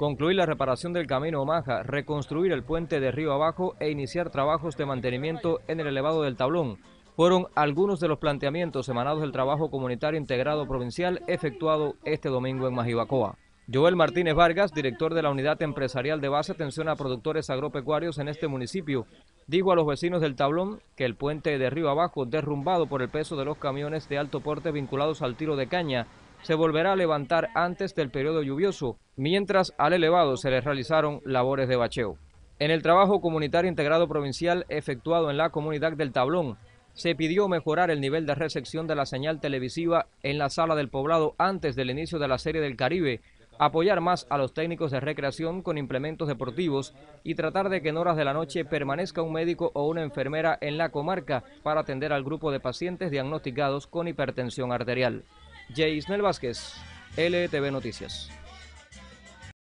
Concluir la reparación del camino Omaha, reconstruir el puente de río abajo e iniciar trabajos de mantenimiento en el elevado del Tablón fueron algunos de los planteamientos emanados del trabajo comunitario integrado provincial efectuado este domingo en Majibacoa. Joel Martínez Vargas, director de la Unidad Empresarial de Base Atención a Productores Agropecuarios en este municipio, dijo a los vecinos del Tablón que el puente de río abajo, derrumbado por el peso de los camiones de alto porte vinculados al tiro de caña, se volverá a levantar antes del periodo lluvioso, mientras al elevado se le realizaron labores de bacheo. En el trabajo comunitario integrado provincial efectuado en la comunidad del Tablón, se pidió mejorar el nivel de recepción de la señal televisiva en la sala del poblado antes del inicio de la Serie del Caribe, apoyar más a los técnicos de recreación con implementos deportivos y tratar de que en horas de la noche permanezca un médico o una enfermera en la comarca para atender al grupo de pacientes diagnosticados con hipertensión arterial. Jaisnel Vázquez, LTV Noticias.